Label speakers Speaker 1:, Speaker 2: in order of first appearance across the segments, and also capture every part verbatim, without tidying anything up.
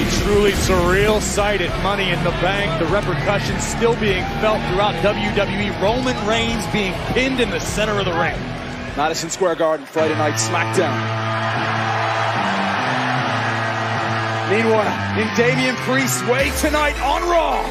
Speaker 1: A truly surreal sight at Money in the Bank. The repercussions still being felt throughout W W E. Roman Reigns being pinned in the center of the ring.
Speaker 2: Madison Square Garden, Friday Night SmackDown. Meanwhile, in Damian Priest's way tonight on Raw.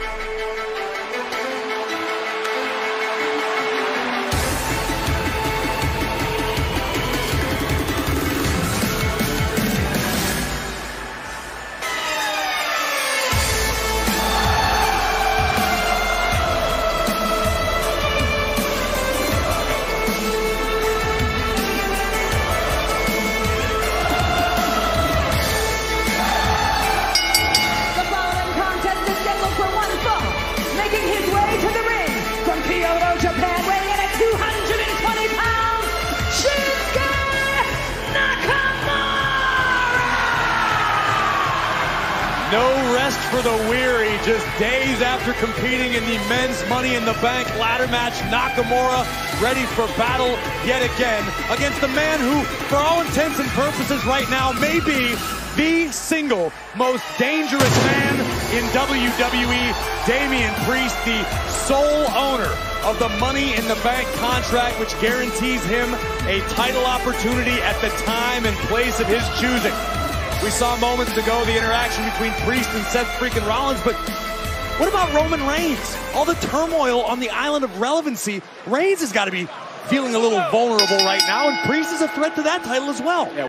Speaker 1: No rest for the weary. Just days after competing in the men's Money in the Bank ladder match, Nakamura ready for battle yet again against the man who, for all intents and purposes right now, may be the single most dangerous man in W W E, Damian Priest, the sole owner of the Money in the Bank contract, which guarantees him a title opportunity at the time and place of his choosing. We saw moments ago the interaction between Priest and Seth freaking Rollins, but what about Roman Reigns? All the turmoil on the island of relevancy. Reigns has got to be feeling a little vulnerable right now, and Priest is a threat to that title as well. Yeah.